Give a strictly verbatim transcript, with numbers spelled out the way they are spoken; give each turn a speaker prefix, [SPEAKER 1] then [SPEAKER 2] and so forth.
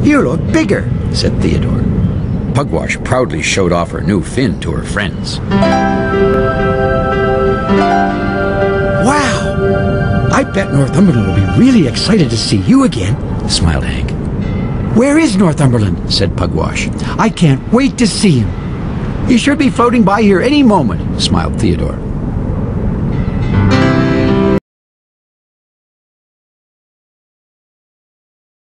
[SPEAKER 1] You look bigger, said Theodore.
[SPEAKER 2] Pugwash proudly showed off her new fin to her friends.
[SPEAKER 1] Wow! I bet Northumberland will be really excited to see you again, smiled Hank. Where is Northumberland? Said Pugwash. I can't wait to see him. He should be floating by here any moment, smiled Theodore.